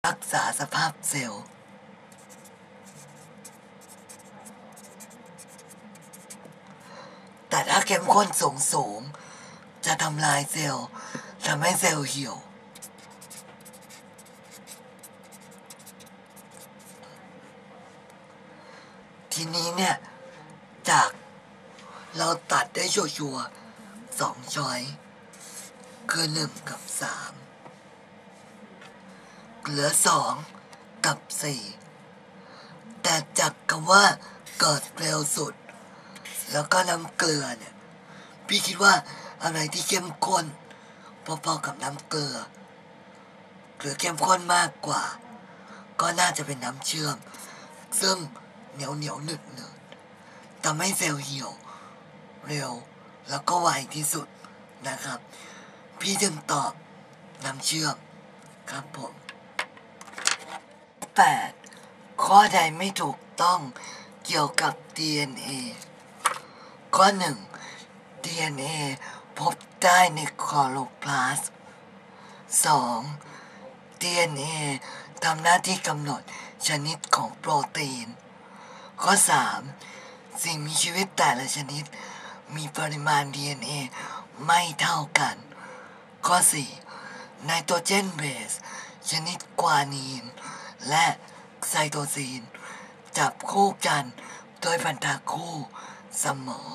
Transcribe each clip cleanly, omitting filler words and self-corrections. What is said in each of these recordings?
รักษาสภาพเซลล์แต่ถ้าเข้มข้นสูงจะทำลายเซลล์ทำให้เซลล์เหี่ยวทีนี้เนี่ยจากเราตัดได้ชัวร์2 ช้อยคือ1 กับ 3เหลือ2 กับ 4แต่จากคำว่าเกิดเร็วสุดแล้วก็น้ำเกลือเนี่ยพี่คิดว่าอะไรที่เข้มข้นพอๆกับน้ำเกลือหรือเข้มข้นมากกว่าก็น่าจะเป็นน้ำเชื่อมซึ่งเหนียวหนึบทำให้เซลล์เหี่ยวเร็วแล้วก็ไวที่สุดนะครับพี่จึงตอบน้ำเชื่อมครับผม8ข้อใดไม่ถูกต้องเกี่ยวกับ DNA ข้อ 1 DNA พบได้ในคลอโรพลาสต์ 2 DNA ทำหน้าที่กำหนดชนิดของโปรตีนข้อ 3 สิ่งมีชีวิตแต่ละชนิดมีปริมาณ DNA ไม่เท่ากันข้อ 4 ไนโตรเจนเบสชนิดกวานีนและไซโตซีนจับคู่กันโดยพันธะคู่เสมอ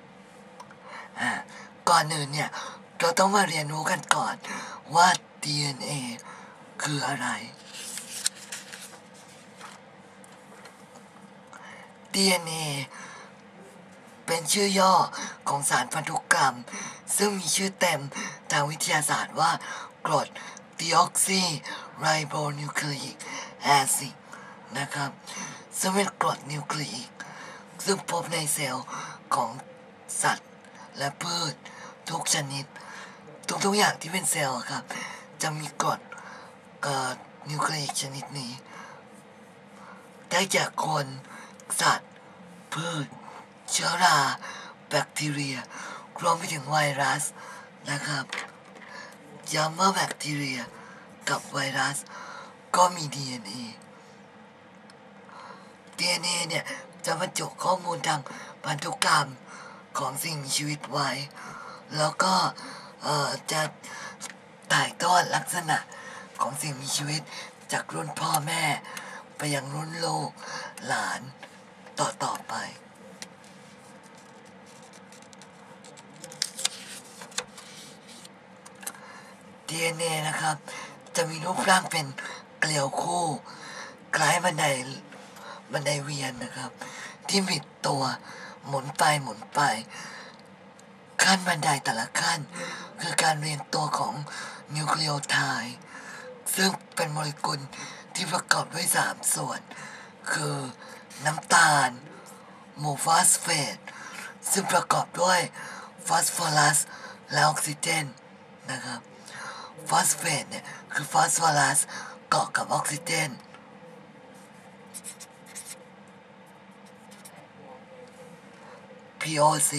ก่อนอื่นเนี่ยเราต้องมาเรียนรู้กันก่อนว่า DNA คืออะไร DNA เป็นชื่อย่อของสารพันธุกรรมซึ่งมีชื่อเต็มทางวิทยาศาสตร์ว่ากรดดีออกซีไรโบนิวคลีอิกแอซิดนะครับซึ่งเป็นกรดนิวคลีอิกซึ่งพบในเซลล์ของสัตว์และพืชทุกชนิดทุกอย่างที่เป็นเซลล์ครับจะมีกรดนิวคลีอิกชนิดนี้ได้จากคนสัตว์พืชเชื้อราแบคทีเรียรวมไปถึงไวรัสนะครับย้ำว่าแบคทีเรียกับไวรัสก็มี DNA เนี่ยจะบรรจุข้อมูลทางพันธุกรรมของสิ่งมีชีวิตไว้แล้วก็จะถ่ายทอดลักษณะของสิ่งมีชีวิตจากรุ่นพ่อแม่ไปยังรุ่นลูกหลานต่อไปDNA นะครับจะมีรูปร่างเป็นเกลียวคู่คล้ายบันไดเวียนนะครับที่บิดตัวหมุนไปขั้นบันไดแต่ละขั้นคือการเรียงตัวของนิวคลีโอไทด์ซึ่งเป็นโมเลกุลที่ประกอบด้วย3 ส่วนคือน้ำตาลหมู่ฟอสเฟตซึ่งประกอบด้วยฟอสฟอรัสและออกซิเจนนะครับฟอสเฟตเนี่ยคือฟอสฟอรัสเกาะกับออกซิเจนPO4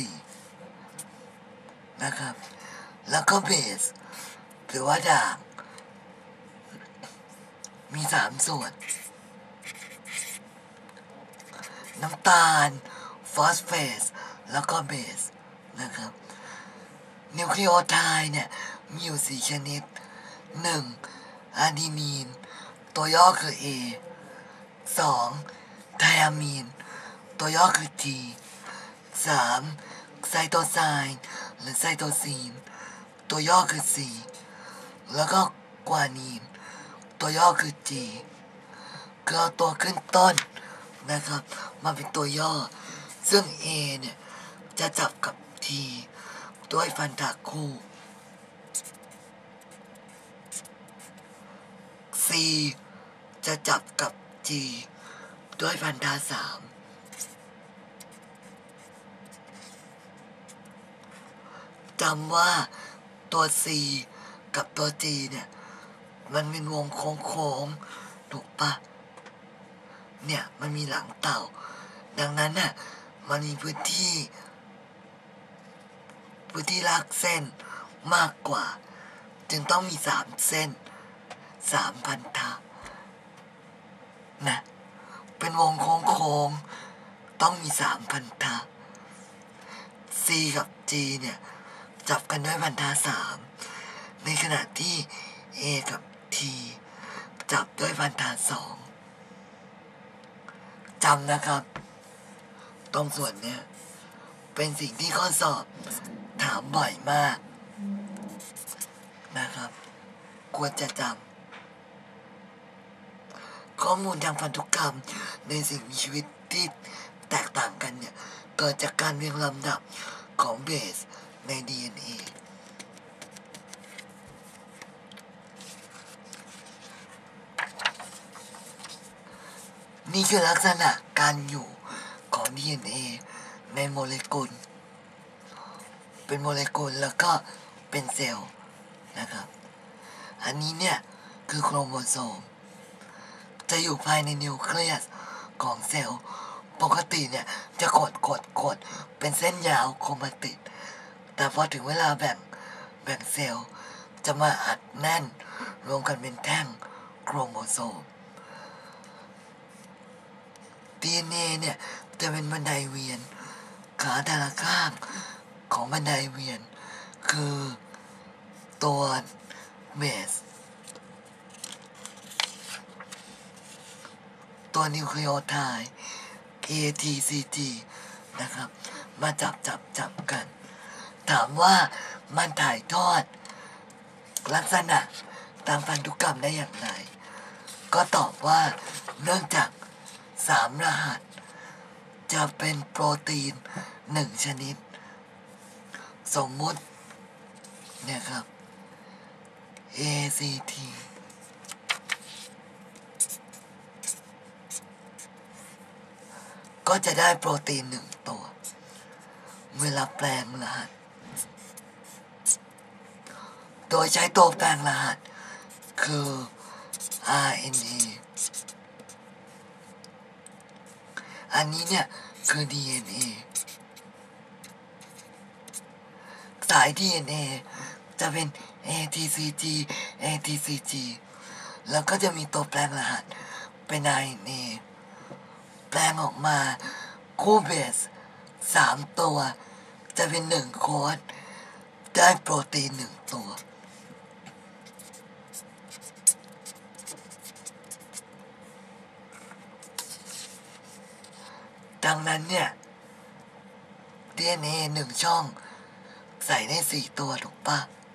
นะครับแล้วก็เบสหรือว่าด่างมี3 ส่วนน้ำตาลฟอสเฟตแล้วก็เบสนะครับนิวคลีโอไทด์เนี่ยมีอยู่4 ชนิด 1. อะดีนีนตัวย่อคือ A 2. ไทอะมีนตัวย่อคือ T 3. ไซโตไซน์หรือไซโตซีนตัวย่อคือ C แล้วก็กวานีนตัวย่อคือ G คือเอาตัวขึ้นต้นนะครับมาเป็นตัวย่อซึ่ง A เนี่ยจะจับกับ T ด้วยพันธะคู่ C จะจับกับ G ด้วยพันธะ3จำว่าตัว C กับตัว G เนี่ยมันเป็นวงโค้งถูกปะเนี่ยมันมีหลังเต่าดังนั้นน่ะมันมีพื้นที่ลากเส้นมากกว่าจึงต้องมี3 เส้น3 พันธะนะเป็นวงโค้งๆต้องมี3 พันธะ C กับ G เนี่ยจับกันด้วยพันธะ3ในขณะที่ A กับ T จับด้วยพันธะ2จำนะครับตรงส่วนเนี้ยเป็นสิ่งที่ข้อสอบถามบ่อยมากนะครับควรจะจำข้อมูลทางพันธุกรรมในสิ่งมีชีวิตที่แตกต่างกันเนี่ยเกิดจากการเรียงลำดับของเบสใน DNA นี่คือลักษณะการอยู่ของ DNA ในโมเลกุลเป็นโมเลกุลแล้วก็เป็นเซลล์นะครับอันนี้เนี่ยคือโครโมโซมจะอยู่ภายในนิวเคลียสของเซลล์ปกติเนี่ยจะกดเป็นเส้นยาวโครมาติดแต่พอถึงเวลาแบ่งเซลล์จะมาอัดแน่นรวมกันเป็นแท่งโครโมโซม DNA เนี่ยจะเป็นบันไดเวียนขาแต่ละข้างของบันไดเวียนคือตัวเบสตัวนิวคลีโอไทด์ ATCG นะครับมาจับกันถามว่ามันถ่ายทอดลักษณะทางพันธุกรรมได้อย่างไรก็ตอบว่าเนื่องจาก3 รหัสจะเป็นโปรตีน1 ชนิดสมมุติเนี่ยครับ ACT ก็จะได้โปรตีน1 ตัวเวลาแปลงรหัสโดยใช้ตัวแปลงรหัสคือ RNA อันนี้เนี่ยคือ DNA สาย DNA จะเป็น ATCG แล้วก็จะมีตัวแปลงรหัสเป็น RNA แปลงออกมาคู่เบส3 ตัวจะเป็น1 โค้ดได้โปรตีน1 ตัวดังนั้นเนี่ย DNA 1 ช่องใส่ได้4 ตัวถูกปะ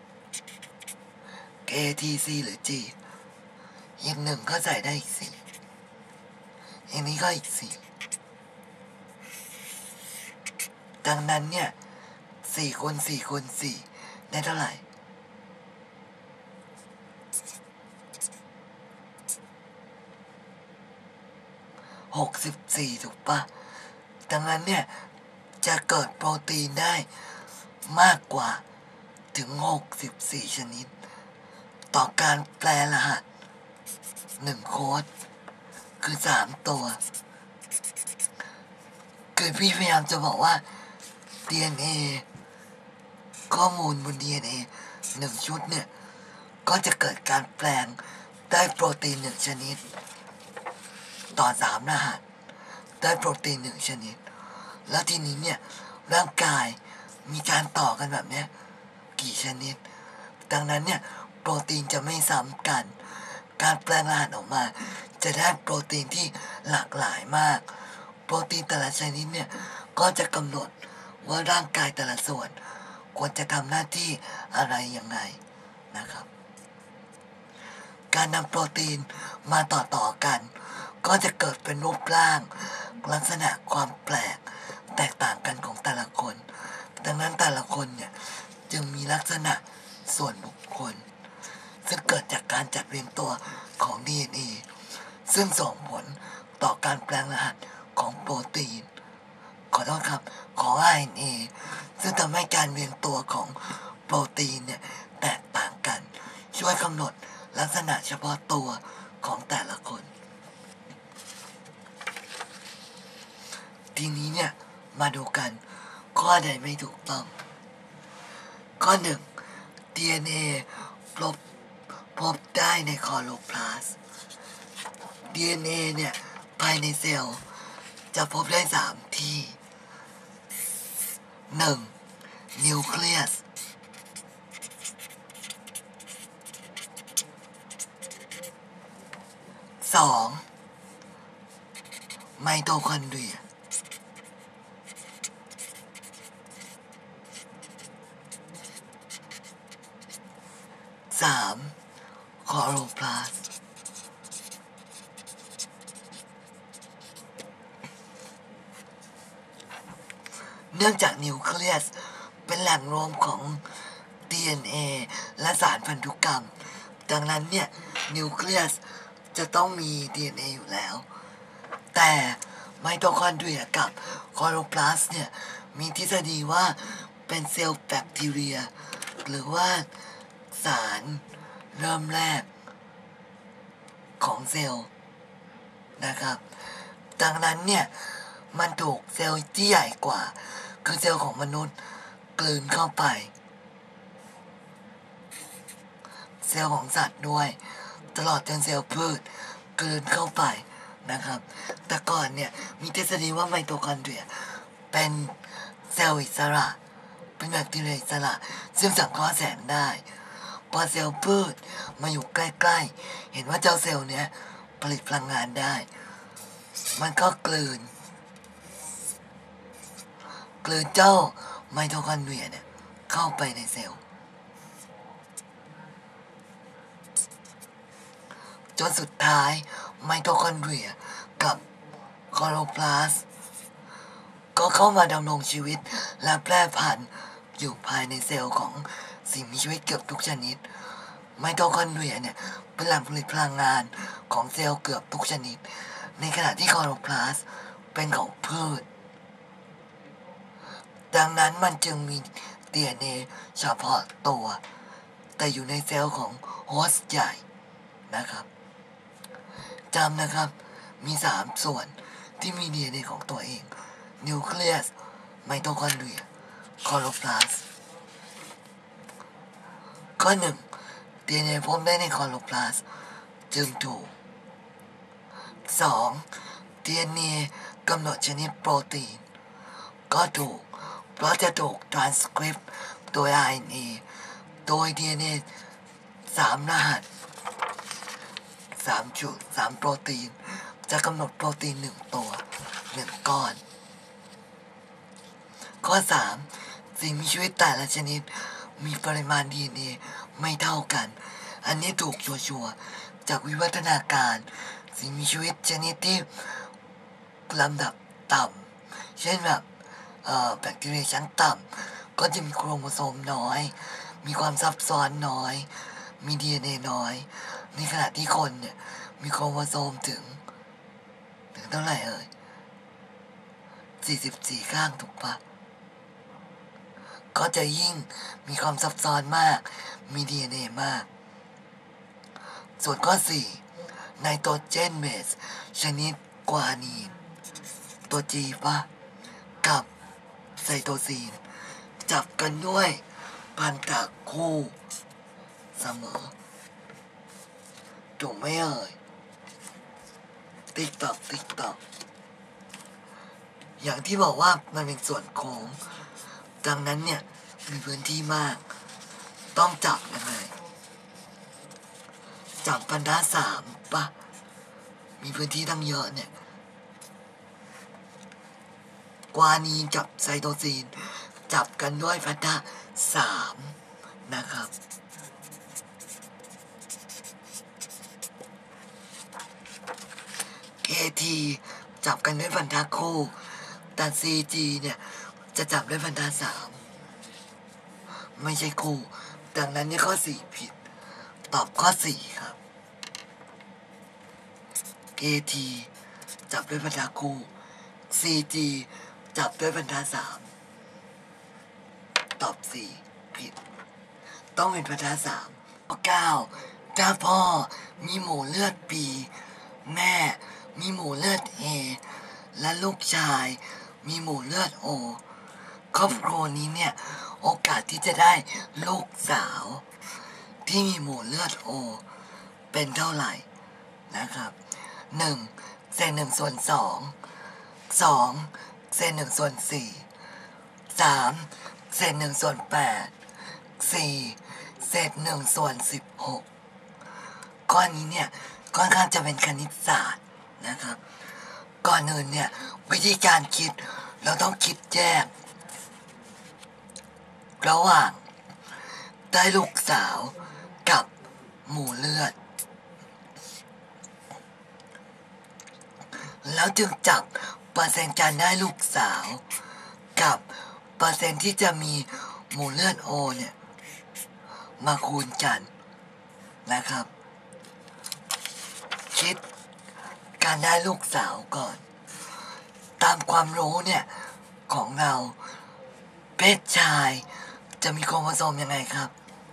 ATC หรือ G อีก1ก็ใส่ได้อีก4อันนี้ก็อีก4ดังนั้นเนี่ย4 คูณ 4 คูณ 4ได้เท่าไหร่64ถูกปะดังนั้นเนี่ยจะเกิดโปรตีนได้มากกว่าถึง64 ชนิดต่อการแปลรหัส1 โค้ดคือ3 ตัวคือพี่พยายามจะบอกว่า DNA ข้อมูลบน DNA 1 ชุดเนี่ยก็จะเกิดการแปลงได้โปรตีน1 ชนิดต่อ3 รหัสได้โปรตีน1 ชนิดแล้วทีนี้เนี่ยร่างกายมีการต่อกันแบบนี้กี่ชนิดดังนั้นเนี่ยโปรตีนจะไม่ซ้ำกันการแปลงรหัสออกมาจะได้โปรตีนที่หลากหลายมากโปรตีนแต่ละชนิดเนี่ยก็จะกำหนดว่าร่างกายแต่ละส่วนควรจะทำหน้าที่อะไรยังไงนะครับการนำโปรตีนมาต่อกันก็จะเกิดเป็นรูปร่างลักษณะความแปลกแตกต่างกันของแต่ละคนดังนั้นแต่ละคนเนี่ยจึงมีลักษณะส่วนบุคคลซึ่งเกิดจากการจัดเรียงตัวของ DNA ซึ่งส่งผลต่อการแปลงรหัสของโปรตีนขอโทษครับของ RNA ซึ่งทำให้การเรียงตัวของโปรตีนเนี่ยแตกต่างกันช่วยกำหนดลักษณะเฉพาะตัวของแต่ละคนทีนี้เนี่ยมาดูกันข้อใดไม่ถูกต้องข้อ 1 DNA พบได้ในคลอโรพลาสต์ DNA เนี่ยภายในเซลล์จะพบได้3ที่ 1. นิวเคลียส 2. ไมโตคอนเดรีย 3. คลอโรพลาสต์เนื่องจากนิวเคลียสเป็นแหล่งรวมของ DNA และสารพันธุกรรมดังนั้นเนี่ยนิวเคลียสจะต้องมี DNA อยู่แล้วแต่ไมโตคอนเดรียกับคลอโรพลาสต์เนี่ยมีทฤษฎีว่าเป็นเซลล์แบคทีเรียหรือว่าสารเริ่มแรกของเซลล์นะครับดังนั้นเนี่ยมันถูกเซลล์ที่ใหญ่กว่าคือเซลล์ของมนุษย์กลืนเข้าไปเซลล์ของสัตว์ด้วยตลอดจนเซลล์พืชกลืนเข้าไปนะครับแต่ก่อนเนี่ยมีทฤษฎีว่าไมโตคอนเดรียเป็นเซลล์อิสระเป็นแบคทีเรียอิสระซึ่งสังเคราะห์แสงได้พอเซลล์พืชมาอยู่ใกล้ๆเห็นว่าเจ้าเซลล์เนี้ยผลิตพลังงานได้มันก็กลืนเจ้าไมโทคอนเดรียเนี่ยเข้าไปในเซลล์จนสุดท้ายไมโทคอนเดรียกับคลอโรพลาสต์ก็เข้ามาดำรงชีวิตและแพร่พันธุ์อยู่ภายในเซลล์ของสิ่งมีชีวิตเกือบทุกชนิดไมโทคอนเดรียเนี่ยเป็นแหล่งผลิตพลังงานของเซลล์เกือบทุกชนิดในขณะที่คลอโรพลาสต์เป็นของพืชดังนั้นมันจึงมี DNA เฉพาะตัวแต่อยู่ในเซลล์ของโฮสต์ใหญ่นะครับจำนะครับมี3ส่วนที่มี DNA ของตัวเองนิวเคลียสไมโทคอนเดรียคลอโรพลาสต์ข้อ 1 DNA พบได้ในคลอโรพลาสต์จึงถูก 2. DNA กำหนดชนิดโปรตีนก็ถูกเพราะจะถูกทรานสคริปต์โดย RNA โดย DNA 3 รหัส3 จุด 3 โปรตีนจะกำหนดโปรตีน1 ตัว 1 ก้อนข้อ 3 สิ่งมีชีวิตแต่ละชนิดมีปริมาณ DNA ไม่เท่ากันอันนี้ถูกชัวร์จากวิวัฒนาการสิ่งมีชีวิตชนิดที่ลำดับต่ำเช่นแบบแบคทีเรียชั้นต่ำก็จะมีโครโมโซมน้อยมีความซับซ้อนน้อยมี DNA น้อยในขณะที่คนเนี่ยมีโครโมโซมถึงเท่าไหร่44 ข้างถูกปะก็จะยิ่งมีความซับซ้อนมากมี DNA มากส่วนข้อ 4 ไนโตรเจนเบสชนิดกวานีนตัว G ปะกับไซโตซีนจับกันด้วยพันธะคู่เสมอถูกไหมติ๊กตอกอย่างที่บอกว่ามันเป็นส่วนโค้งดังนั้นเนี่ยมีพื้นที่มากต้องจับยังไงจับพันธะ3ปะมีพื้นที่ตั้งเยอะเนี่ยกวานีนกับไซโตซีนจับกันด้วยพันธะ3นะครับKT จับกันด้วยพันธะคู่แต่ CG เนี่ยจะจับด้วยพันธะ3ไม่ใช่คู่ดังนั้นเนี่ยข้อ 4 ผิดตอบข้อ 4 ครับ KT จับด้วยพันธะคู่ CG จับด้วยพันธะ3ตอบ 4 ผิดต้องเป็นพันธะ3ข้อ 9 ถ้าพ่อมีหมู่เลือด B แม่มีหมู่เลือด A และลูกชายมีหมู่เลือด O ครอบครัวนี้เนี่ยโอกาสที่จะได้ลูกสาวที่มีหมู่เลือด O เป็นเท่าไหร่นะครับ 1 เศษ1ส่วน2 2 เศษ1ส่วน4 3 เศษ1ส่วน8 4 เศษ1ส่วน16ข้อนี้เนี่ยค่อนข้างจะเป็นคณิตศาสตร์นะครับก่อนอื่นเนี่ยวิธีการคิดเราต้องคิดแยกระหว่างได้ลูกสาวกับหมู่เลือดแล้วจึงจับเปอร์เซ็นต์การได้ลูกสาวกับเปอร์เซ็นต์ที่จะมีหมู่เลือดโอเนี่ยมาคูณกันนะครับคิดการได้ลูกสาวก่อนตามความรู้เนี่ยของเราเพศชายจะมีโครโมโซมยังไงครับ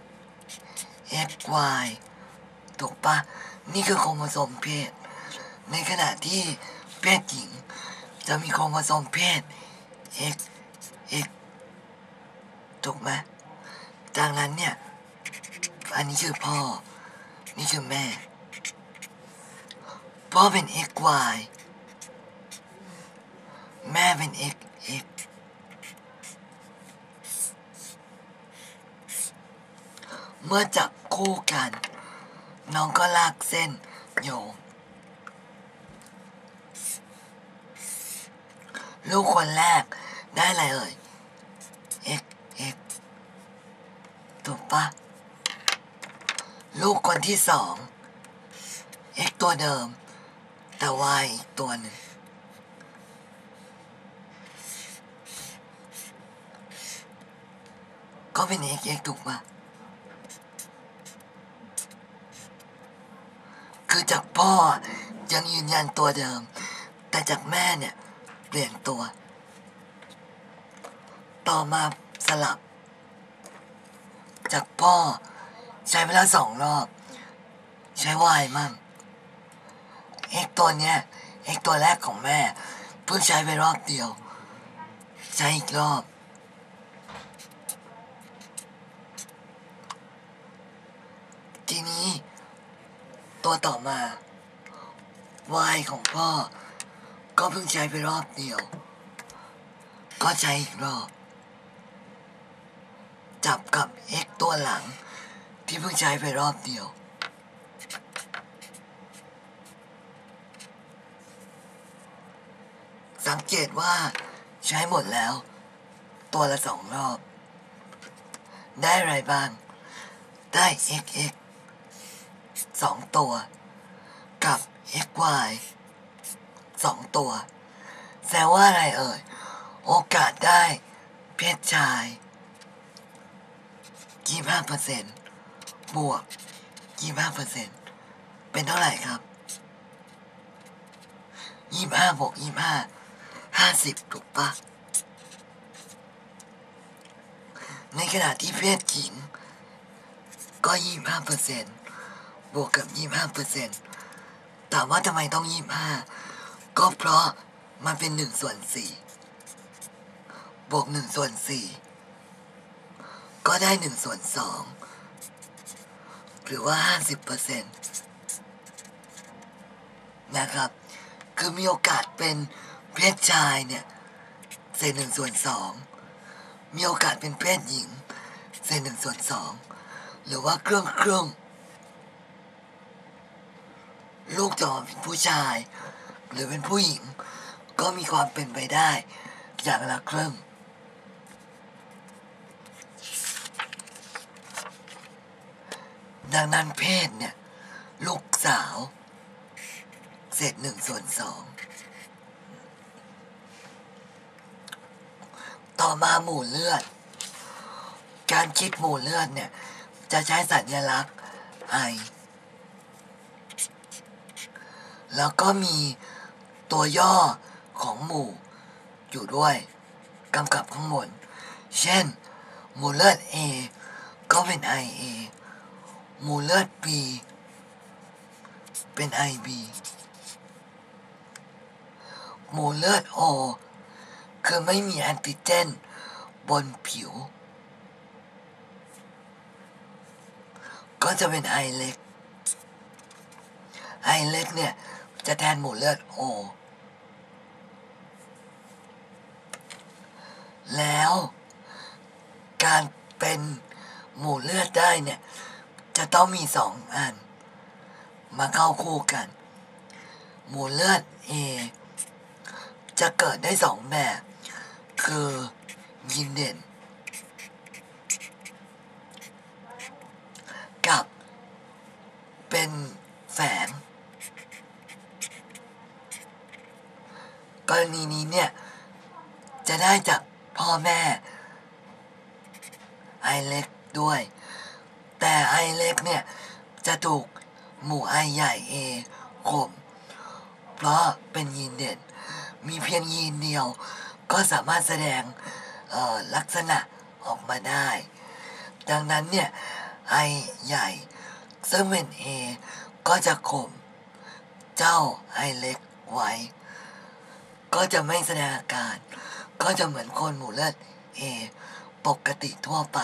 XY ถูกปะนี่คือโครโมโซมเพศในขณะที่เพศหญิงจะมีโครโมโซมเพศ XX ถูกไหมดังนั้นเนี่ยอันนี้คือพ่อนี่คือแม่พ่อเป็น XY แม่เป็น XX เมื่อจับคู่กันน้องก็ลากเส้นโยงลูกคนแรกได้อะไรเอ่ย XX ถูกปะลูกคนที่สอง X ตัวเดิมแต่ Y อีกตัวหนึ่งก็เป็น XX ถูกปะคือจากพ่อยังยืนยันตัวเดิมแต่จากแม่เนี่ยเปลี่ยนตัวต่อมาสลับจากพ่อใช้เวลา2 รอบใช้ Y มั่ง X ตัวเนี้ย X ตัวแรกของแม่เพิ่งใช้ไปรอบเดียวใช้อีกรอบทีนี้ตัวต่อมา Y ของพ่อก็เพิ่งใช้ไปรอบเดียวก็ใช้อีกรอบจับกับ X ตัวหลังที่เพิ่งใช้ไปรอบเดียวสังเกตว่าใช้หมดแล้วตัวละ2 รอบได้อะไรบ้างได้ XX 2 ตัวกับ XY 2 ตัวแสดงว่าอะไรเอ่ยโอกาสได้เพศชาย 25% บวก 25% เป็นเท่าไหร่ครับ25บวก25 50ถูกปะในขณะที่เพศหญิงก็25%บวกกับ25%ถามว่าทำไมต้อง25ก็เพราะมันเป็น1ส่วน4บวก1ส่วน4ก็ได้1ส่วน2หรือว่า 50% นะครับคือมีโอกาสเป็นเพศชายเนี่ยเศษ1ส่วน2มีโอกาสเป็นเพศหญิงเศษ1ส่วน2หรือว่าเครื่องลูกจะออกเป็นผู้ชายหรือเป็นผู้หญิงก็มีความเป็นไปได้อย่างละครึ่งดังนั้นเพศเนี่ยลูกสาวเศษ1ส่วน2ต่อมาหมู่เลือดการคิดหมู่เลือดเนี่ยจะใช้สัญลักษณ์ I แล้วก็มีตัวย่อของหมู่อยู่ด้วยกำกับข้างบนเช่นหมู่เลือด A ก็เป็น IA หมู่เลือด B เป็น IB หมู่เลือด O คือไม่มีแอนติเจนบนผิวก็จะเป็น I เล็ก I เล็กเนี่ยจะแทนหมู่เลือด O แล้วการเป็นหมู่เลือดได้เนี่ยจะต้องมี2 อันมาเข้าคู่กันหมู่เลือด A จะเกิดได้2 แบบคือยีนเด่นกับเป็นแฝงกรณีนี้เนี่ยจะได้จากพ่อแม่ไอเล็กด้วยแต่ไอเล็กเนี่ยจะถูกหมู่ไอใหญ่ A ข่มเพราะเป็นยีนเด่นมีเพียงยีนเดียวก็สามารถแสดงลักษณะออกมาได้ดังนั้นเนี่ยไอใหญ่ซึ่งเป็น A ก็จะข่มเจ้าไอเล็กไว้ก็จะไม่แสดงอาการก็จะเหมือนคนหมู่เลือด A ปกติทั่วไป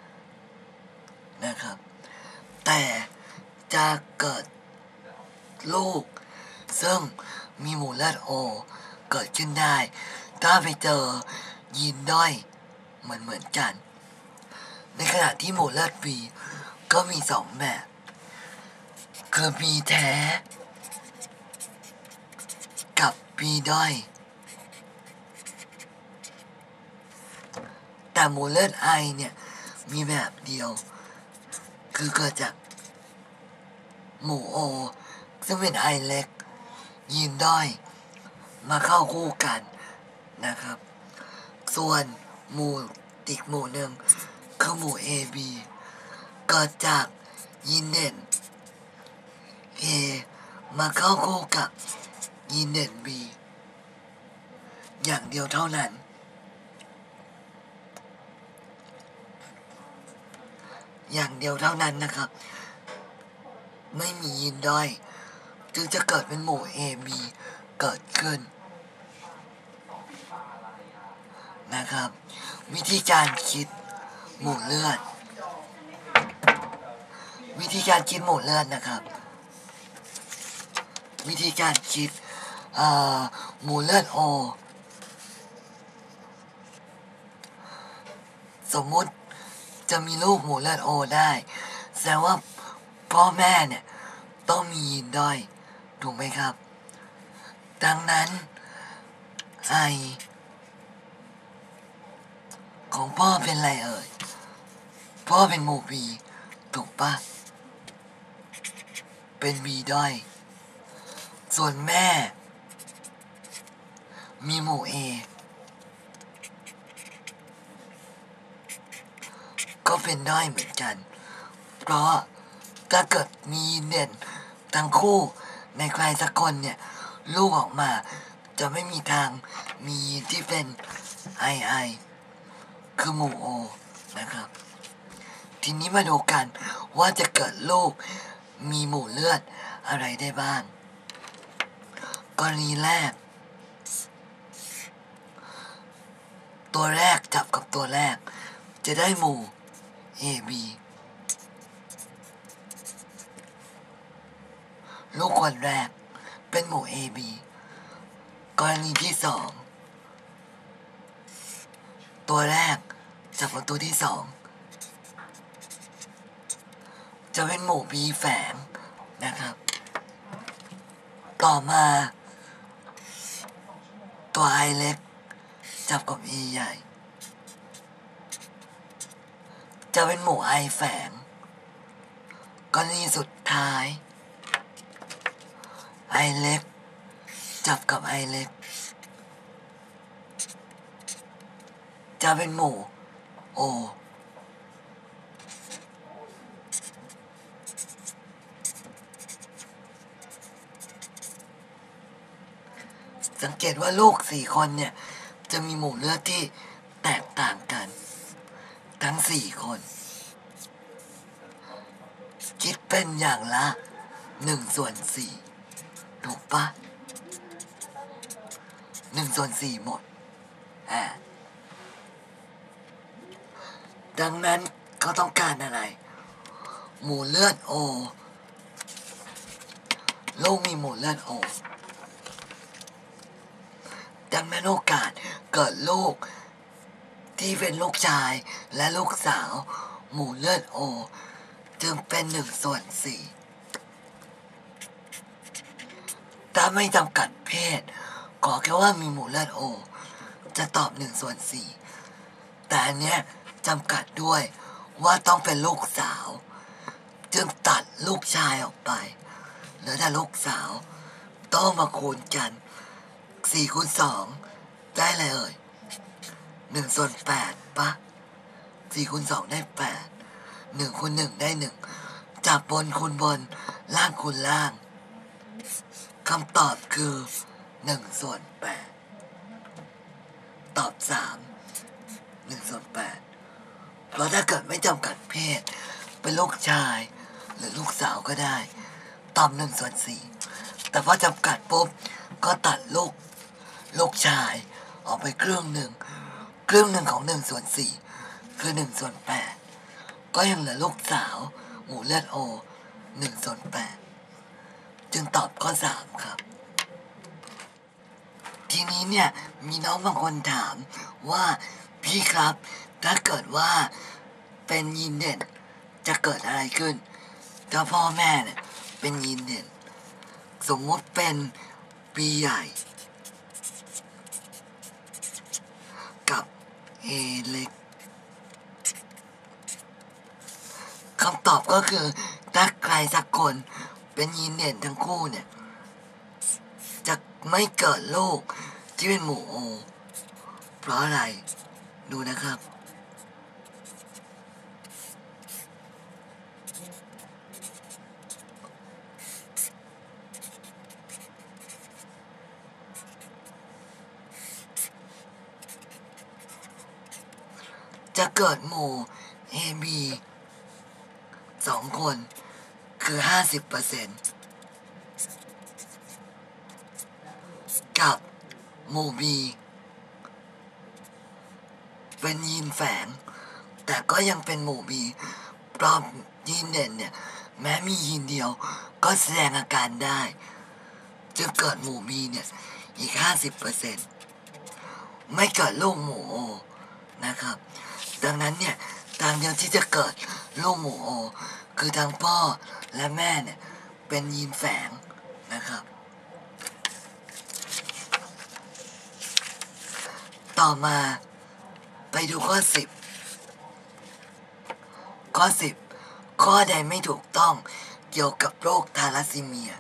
นะครับแต่จะเกิดลูกซึ่งมีหมู่เลือด O เกิดขึ้นได้ถ้าไปเจอยีนด้อยเหมือนกันในขณะที่หมู่เลือด B ก็มี2 แบบคือ B แท้กับ B ด้อยแต่หมู่เลือด I เนี่ยมีแบบเดียวคือเกิดจากหมู่ O ซึ่งเป็น I เล็กยีนด้อยมาเข้าคู่กันนะครับส่วนหมู่อีกหมู่หนึ่งคือหมู่ AB เกิดจากยีนเด่น A มาเข้าคู่กับยีนเด่น B อย่างเดียวเท่านั้นนะครับไม่มียีนด้อยจึงจะเกิดเป็นหมู่ AB เกิดขึ้นนะครับวิธีการคิดหมู่เลือดนะครับวิธีการคิดหมู่เลือดO สมมุติจะมีลูกหมู่เลือด O ได้แสดงว่าพ่อแม่เนี่ยต้องมียีนด้อยถูกไหมครับดังนั้นไอของพ่อเป็นอะไรเอ่ยพ่อเป็นหมู่ B ถูกปะเป็น B ด้อยส่วนแม่มีหมู่ A ก็เป็นด้อยเหมือนกันเพราะถ้าเกิดมีเด่นทั้งคู่ในใครสักคนเนี่ยลูกออกมาจะไม่มีทางมีที่เป็น II คือหมู่ O นะครับทีนี้มาดูกันว่าจะเกิดลูกมีหมู่เลือดอะไรได้บ้างกรณีแรกตัวแรกจับกับตัวแรกจะได้หมู่ AB ลูกคนแรกเป็นหมู่ AB กรณีที่2ตัวแรกจับกับตัวที่2จะเป็นหมู่ B แฝงนะครับต่อมาตัว I เล็กจับกับ E ใหญ่จะเป็นหมู่ I แฝงกรณีสุดท้าย I เล็กจับกับ I เล็กจะเป็นหมู่ O สังเกตว่าลูก4 คนเนี่ยจะมีหมู่เลือดที่แตกต่างกันทั้ง4 คนคิดเป็นอย่างละ1/4ถูกปะ1/4หมดดังนั้นเขาต้องการอะไรหมู่เลือด O ลูกมีหมู่เลือด O ดังนั้นโอกาสเกิดลูกที่เป็นลูกชายและลูกสาวหมู่เลือดโอจึงเป็น1/4ถ้าไม่จำกัดเพศขอแค่ว่ามีหมู่เลือดโอจะตอบ1/4แต่อันเนี้ยจำกัดด้วยว่าต้องเป็นลูกสาวจึงตัดลูกชายออกไปเหลือแต่ลูกสาวต้องมาคูณกัน4 คูณ 2ได้เลย1/8ปะ4 คูณ 2ได้8 1 คูณ 1ได้1จับบนคูณบนล่างคูณล่างคำตอบคือ1/8ตอบ1/8เพราะถ้าเกิดไม่จำกัดเพศเป็นลูกชายหรือลูกสาวก็ได้ตอบ1/4แต่พอจำกัดปุ๊บก็ตัดลูกชายออกไปครึ่งหนึ่งของ1/4คือ1/8ก็ยังเหลือลูกสาวหมู่เลือดโอ1/8จึงตอบข้อ3ครับทีนี้เนี่ยมีน้องบางคนถามว่าพี่ครับถ้าเกิดว่าเป็นยีนเด่นจะเกิดอะไรขึ้นถ้าพ่อแม่เนี่ยเป็นยีนเด่นสมมุติเป็นปีใหญ่กับเอเล็กคำตอบก็คือถ้าใครสักคนเป็นยีนเด่นทั้งคู่เนี่ยจะไม่เกิดลูกที่เป็นหมู่โอเพราะอะไรดูนะครับจะเกิดหมู่ AB 2 คนคือ 50% กับหมู่ B เป็นยีนแฝงแต่ก็ยังเป็นหมู่ B เพราะยีนเด่นเนี่ยแม้มียีนเดียวก็แสดงอาการได้จึงเกิดหมู่ B เนี่ยอีก 50% ไม่เกิดลูกหมู่ O นะครับดังนั้นเนี่ยทางเดียวที่จะเกิดลูกหมู่ O คือทั้งพ่อและแม่เนี่ยเป็นยีนแฝงนะครับต่อมาไปดูข้อ10ข้อใดไม่ถูกต้องเกี่ยวกับโรคทาลัสซีเมีย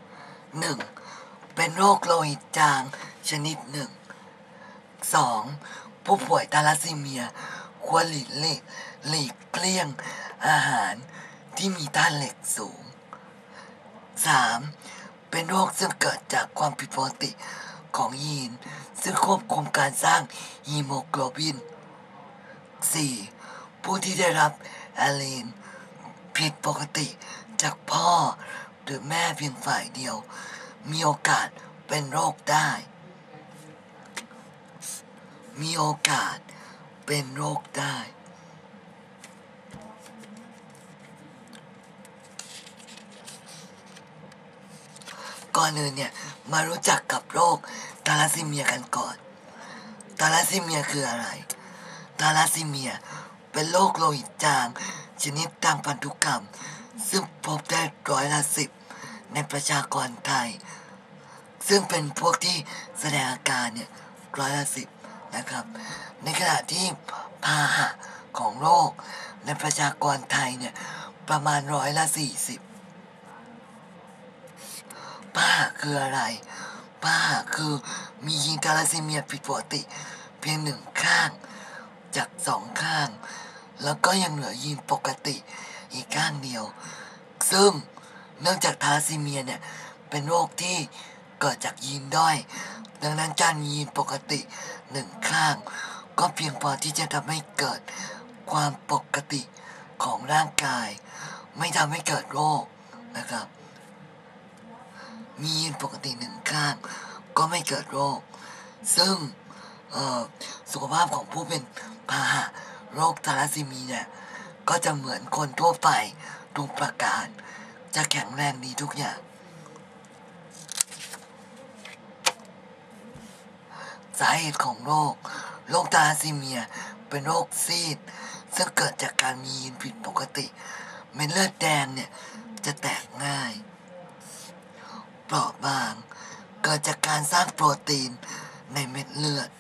1. เป็นโรคโลหิตจางชนิด 1 2. ผู้ป่วยทาลัสซีเมียควรหลีกเลี่ยงอาหารที่มีธาตุเหล็กสูง 3. เป็นโรคซึ่งเกิดจากความผิดปกติของยีนซึ่งควบคุมการสร้างฮีโมโกลบิน 4. ผู้ที่ได้รับแอลีนผิดปกติจากพ่อหรือแม่เพียงฝ่ายเดียวมีโอกาสเป็นโรคได้ก่อนอื่นเนี่ยมารู้จักกับโรคทาลัสซีเมียกันก่อนทาลัสซีเมียคืออะไรทาลัสซีเมียเป็นโรคโลหิตจางชนิดทางพันธุกรรมซึ่งพบได้10%ในประชากรไทยซึ่งเป็นพวกที่แสดงอาการเนี่ย10%นะครับในขณะที่พาหะของโรคในประชากรไทยเนี่ยประมาณ40%พาหะคืออะไรพาหะคือมียีนทาลัสซีเมียผิดปกติเพียง1 ข้างจาก2 ข้างแล้วก็ยังเหลือยีนปกติอีกข้างเดียวซึ่งเนื่องจากทาลัสซีเมียเนี่ยเป็นโรคที่เกิดจากยีนด้อยดังนั้นการมียีนปกติ1 ข้างก็เพียงพอที่จะทำให้เกิดความปกติของร่างกายไม่ทำให้เกิดโรคนะครับมียีนปกติ1 ข้างก็ไม่เกิดโรคซึ่งสุขภาพของผู้เป็นพาหะโรคทาลัสซีเมียก็จะเหมือนคนทั่วไปทุกประการจะแข็งแรงดีทุกอย่างสาเหตุของโรคทาลัสซีเมียเป็นโรคซีดซึ่งเกิดจากการมียีนผิดปกติเม็ดเลือดแดงเนี่ยจะแตกง่ายเปราะบางเกิดจากการสร้างโปรตีนในเม็ดเลือด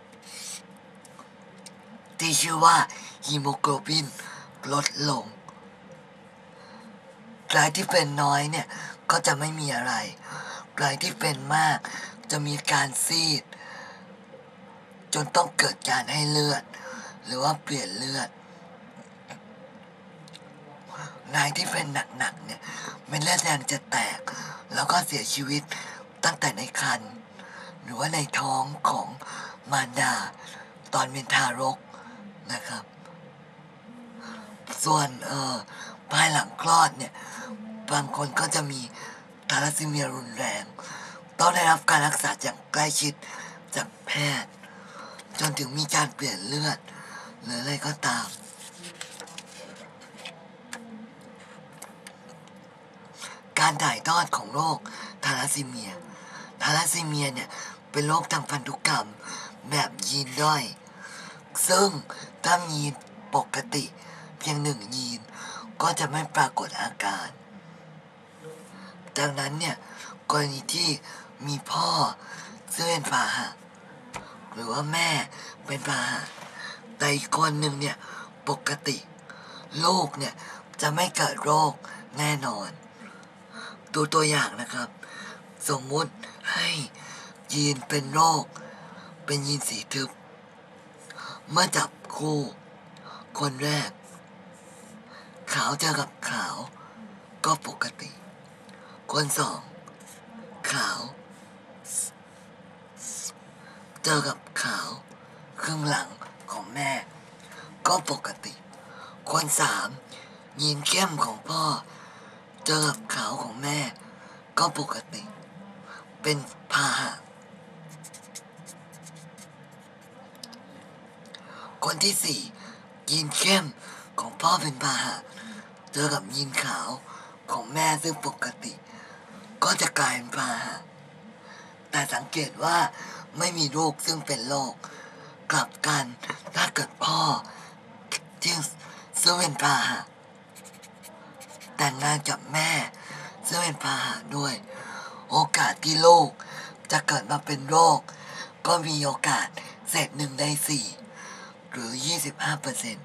ที่ชื่อว่าฮีโมโกลบินลดลงรายที่เป็นน้อยเนี่ยก็จะไม่มีอะไรรายที่เป็นมากจะมีการซีดจนต้องเกิดการให้เลือดหรือว่าเปลี่ยนเลือดรายที่เป็นหนักๆเนี่ยเม็ดเลือดแดงจะแตกแล้วก็เสียชีวิตตั้งแต่ในครรภ์หรือว่าในท้องของมารดาตอนเป็นทารกนะครับส่วนภายหลังคลอดเนี่ยบางคนก็จะมีทาลัสซีเมียรุนแรงต้องได้รับการรักษาอย่างใกล้ชิดจากแพทย์จนถึงมีการเปลี่ยนเลือดหรืออะไรก็ตามการถ่ายทอดของโรคทาลัสซีเมียเนี่ยเป็นโรคทางพันธุกรรมแบบยีนด้อยซึ่งถ้ามีปกติเพียง1 ยีนก็จะไม่ปรากฏอาการดังนั้นเนี่ยกรณีที่มีพ่อซึ่งเป็นพาหะหรือว่าแม่เป็นพาหะแต่อีกคนหนึ่งเนี่ยปกติลูกเนี่ยจะไม่เกิดโรคแน่นอนดูตัวอย่างนะครับสมมุติให้ยีนเป็นโรคเป็นยีนสีทึบเมื่อจับคู่คนแรกขาวเจอกับขาวก็ปกติคนสองขาวเจอกับขาวครึ่งหลังของแม่ก็ปกติคนสามยีนเข้มของพ่อเจอกับขาวของแม่ก็ปกติเป็นพาหะคนที่สี่ยีนเข้มของพ่อเป็นพาหะเจอกับยีนขาวของแม่ซึ่งปกติก็จะกลายเป็นพาหะแต่สังเกตว่าไม่มีลูกซึ่งเป็นโรคกลับกันถ้าเกิดพ่อที่ซึ่งเป็นพาหะแต่งงานกับแม่ซึ่งเป็นพาหะด้วยโอกาสที่ลูกจะเกิดมาเป็นโรคก็มีโอกาสเศษ1 ใน 4หรือ 25%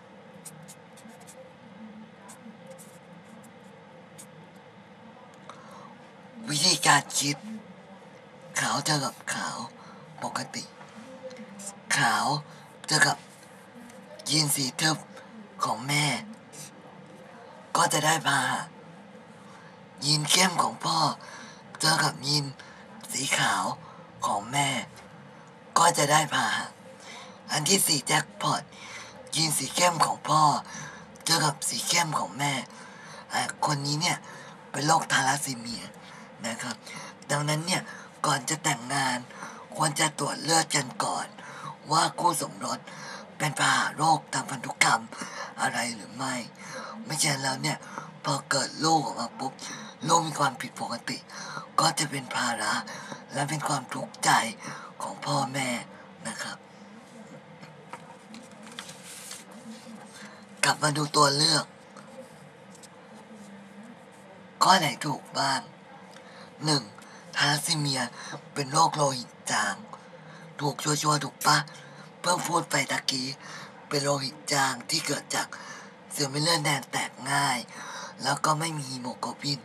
วิธีการคิดขาวเจอกับขาวปกติขาวเจอกับยีนสีทึบของแม่ก็จะได้พาหะยีนเข้มของพ่อเจอกับยีนสีขาวของแม่ก็จะได้พาหะอันที่สี่แจ็คพอตยีนสีเข้มของพ่อเจอกับสีเข้มของแม่คนนี้เนี่ยเป็นโรคทาลัสซีเมียนะครับดังนั้นเนี่ยก่อนจะแต่งงานควรจะตรวจเลือดกันก่อนว่าคู่สมรสเป็นพาหะโรคทางพันธุกรรมอะไรหรือไม่ไม่ใช่แล้วเนี่ยพอเกิดลูกออกมาปุ๊บลูกมีความผิดปกติก็จะเป็นภาระและเป็นความทุกข์ใจของพ่อแม่นะครับกลับมาดูตัวเลือกข้อไหนถูกบ้าง 1. ทาลัสซีเมียเป็นโรคโลหิตจางถูกชัวร์ถูกปะเพิ่งพูดไปตะกี้เป็นโลหิตจางที่เกิดจากเซลล์เม็ดเลือดแดงแตกง่ายแล้วก็ไม่มีฮีโมโกลบิน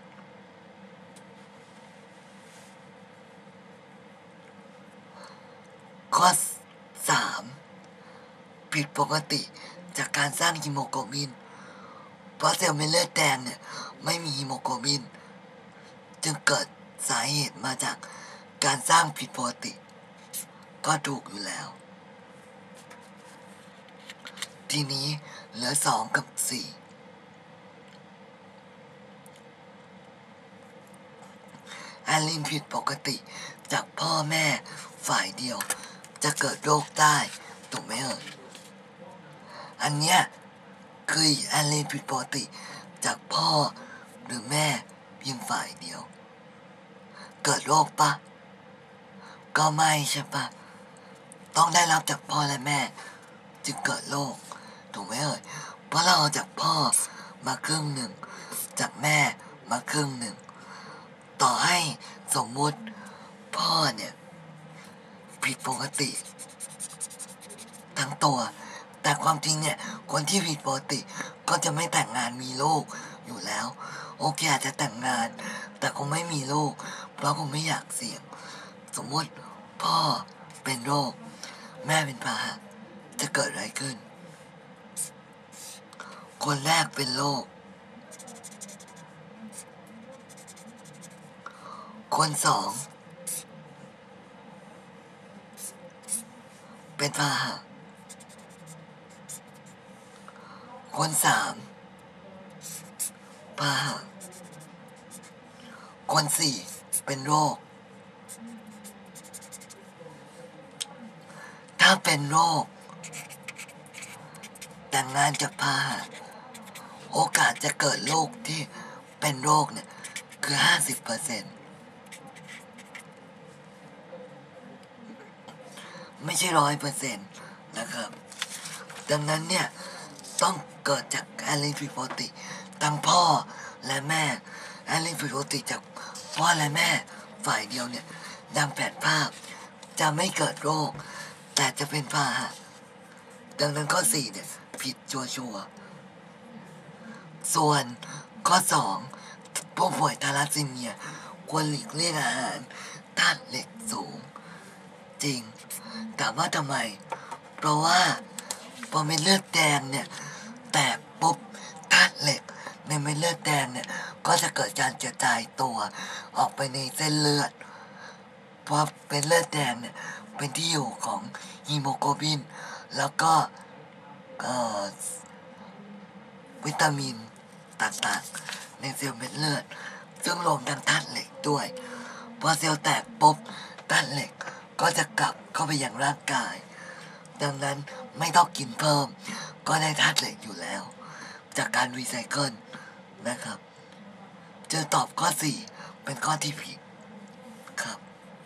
ข้อ 3. ผิดปกติจากการสร้างฮีโมโกลบินเพราะเซลล์เม็ดเลือดแดงเนี่ยไม่มีฮีโมโกลบินจึงเกิดสาเหตุมาจากการสร้างผิดปกติก็ถูกอยู่แล้วทีนี้เหลือ2 กับ 4แอลลินผิดปกติจากพ่อแม่ฝ่ายเดียวจะเกิดโรคได้ถูกไหมอันเนี้ยคือแอลลินผิดปกติจากพ่อหรือแม่เพียงฝ่ายเดียวเกิดโรคปะก็ไม่ใช่ปะต้องได้รับจากพ่อและแม่จึงเกิดโรคถูกไหมเอ่ยเพราะเราเอาจากพ่อมาครึ่งหนึ่งจากแม่มาครึ่งหนึ่งต่อให้สมมุติพ่อเนี่ยผิดปกติทั้งตัวแต่ความจริงเนี่ยคนที่ผิดปกติก็จะไม่แต่งงานมีลูกอยู่แล้วโอเคอาจจะแต่งงานแต่คงไม่มีลูกเพราะคงไม่อยากเสี่ยงสมมติพ่อเป็นโรคแม่เป็นพาหะจะเกิดอะไรขึ้นคนแรกเป็นโรคคนสองเป็นพาหะคนสามพาหะคนสี่เป็นโรคถ้าเป็นโรคแต่งงานกับพาหะโอกาสจะเกิดโรคที่เป็นโรคเนี่ยคือ 50%ไม่ใช่100%นะครับดังนั้นเนี่ยต้องเกิดจากแอลลีนผิดปกติทั้งพ่อและแม่แอลลีนผิดปกติจากพ่อและแม่ฝ่ายเดียวเนี่ยดังแผนภาพจะไม่เกิดโรคแต่จะเป็นพาหะดังนั้นข้อ4เนี่ยผิดชัวร์ส่วนข้อ2ผู้ป่วยทาลัสซีเมียควรหลีกเลี่ยงอาหารธาตุเหล็กสูงจริงถามว่าทำไมเพราะว่าพอเม็ดเลือดแดงเนี่ยแตกปุ๊บธาตุเหล็กในเม็ดเลือดแดงเนี่ยก็จะเกิดการกระจายตัวออกไปในเส้นเลือดเพราะเป็นเลือดแดงเนี่ยเป็นที่อยู่ของฮีโมโกลบินแล้วก็วิตามินต่างๆในเซลล์เม็ดเลือดซึ่งรวมทั้งธาตุเหล็กด้วยพอเซลล์แตกปุ๊บธาตุเหล็กก็จะกลับเข้าไปยังร่างกายดังนั้นไม่ต้องกินเพิ่มก็ได้ธาตุเหล็กอยู่แล้วจากการรีไซเคิลนะครับเจอตอบข้อ4เป็นข้อที่ผิดครับ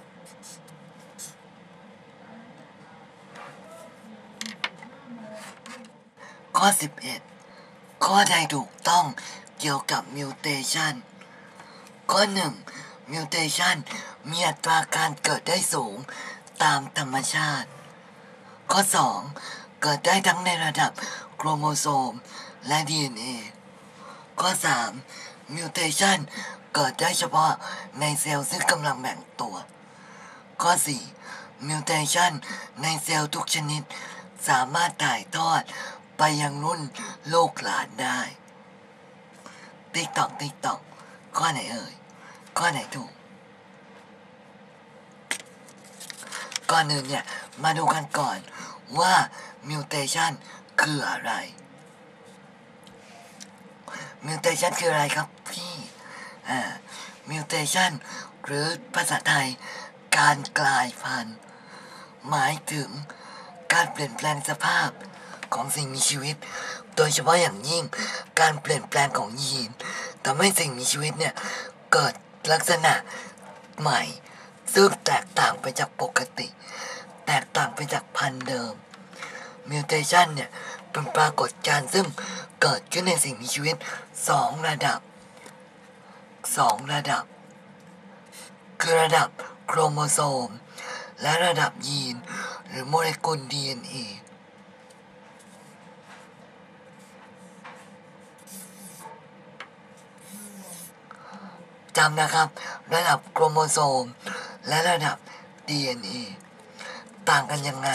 ข้อ11ข้อใดถูกต้องเกี่ยวกับมิวเทชันข้อ1มิวเทชันมีอัตราการเกิดได้สูงตามธรรมชาติข้อ2เกิดได้ทั้งในระดับโครโมโซมและ DNA ข้อ3มิวเทชันเกิดได้เฉพาะในเซลล์ซึ่งกำลังแบ่งตัวข้อ4มิวเทชันในเซลล์ทุกชนิดสามารถถ่ายทอดไปยังรุ่นลูกหลานได้ติ๊กตอกข้อไหนเอ่ยข้อไหนถูกก่อนอื่นเนี่ยมาดูกันก่อนว่ามิวเทชันคืออะไรมิวเทชันคืออะไรครับพี่มิวเทชันหรือภาษาไทยการกลายพันธุ์หมายถึงการเปลี่ยนแปลงสภาพของสิ่งมีชีวิตโดยเฉพาะอย่างยิ่งการเปลี่ยนแปลงของยีนทำให้สิ่งมีชีวิตเนี่ยเกิดลักษณะใหม่ซึ่งแตกต่างไปจากปกติแตกต่างไปจากพันธุ์เดิมมิวเทชันเนี่ยเป็นปรากฏการณ์ซึ่งเกิดขึ้นในสิ่งมีชีวิต2ระดับคือระดับโครโมโซมและระดับยีนหรือโมเลกุล DNA จำนะครับระดับโครโมโซมและระดับ DNA ต่างกันยังไง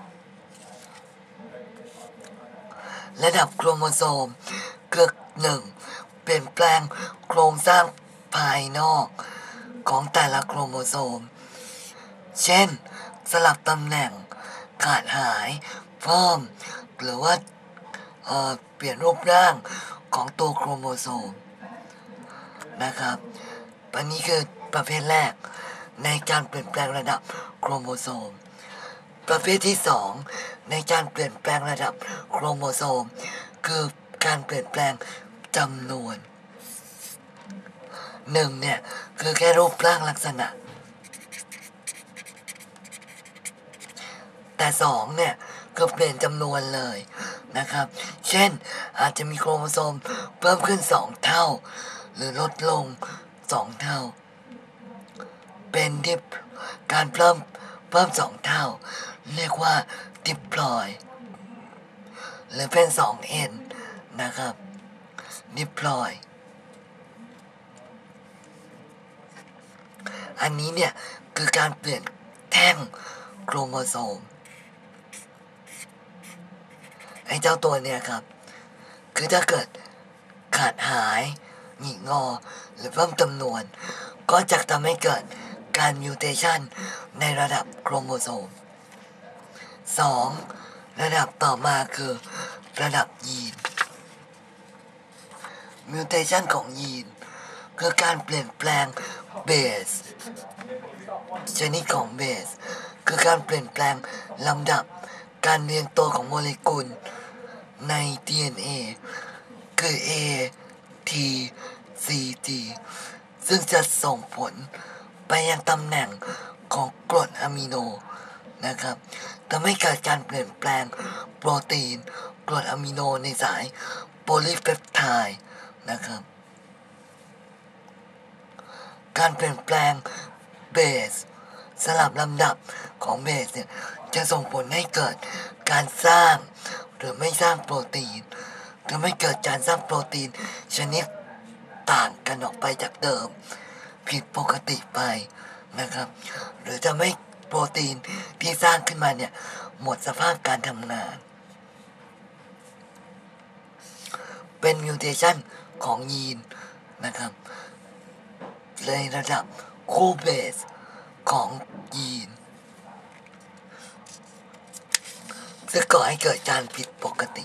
ระดับโครโมโซมคือ1เปลี่ยนแปลงโครงสร้างภายนอกของแต่ละโครโมโซมเช่นสลับตำแหน่งขาดหายเพิ่มหรือว่าเปลี่ยนรูปร่างของตัวโครโมโซมนะครับอันนี้คือประเภทแรกในการเปลี่ยนแปลงระดับโครโมโซมประเภทที่2ในการเปลี่ยนแปลงระดับโครโมโซมคือการเปลี่ยนแปลงจำนวน1เนี่ยคือแค่รูปร่างลักษณะแต่2เนี่ยก็เปลี่ยนจำนวนเลยนะครับเช่นอาจจะมีโครโมโซมเพิ่มขึ้น2เท่าหรือลดลง2เท่าเป็นที่การเพิ่ม2เท่าเรียกว่าดิพลอยหรือเป็น 2n นะครับดิพลอยอันนี้เนี่ยคือการเปลี่ยนแท่งโครโมโซมไอ้เจ้าตัวเนี่ยครับคือถ้าเกิดขาดหายหงิกงอหรือเพิ่มจำนวนก็จะทำให้เกิดการมิวเทชันในระดับโครโมโซม2ระดับต่อมาคือระดับยีนมิวเทชันของยีนคือการเปลี่ยนแปลงเบสชนิดของเบสคือการเปลี่ยนแปลงลำดับการเรียงตัวของโมเลกุลใน DNA คือ A T C G ซึ่งจะส่งผลไปยังตำแหน่งของกรดอะมิโนนะครับทำให้เกิดการเปลี่ยนแปลงโปรตีนกรดอะมิโนในสายโพลีเปปไทด์นะครับการเปลี่ยนแปลงเบสสลับลำดับของเบสเนี่ยจะส่งผลให้เกิดการสร้างหรือไม่สร้างโปรตีนหรือไม่เกิดการสร้างโปรตีนชนิดต่างกันออกไปจากเดิมผิดปกติไปนะครับหรือจะไม่โปรตีนที่สร้างขึ้นมาเนี่ยหมดสภาพการทำงานเป็นมิวเทชันของยีนนะครับในระดับคู่เบสของยีนซึ่งก่อให้เกิดการผิดปกติ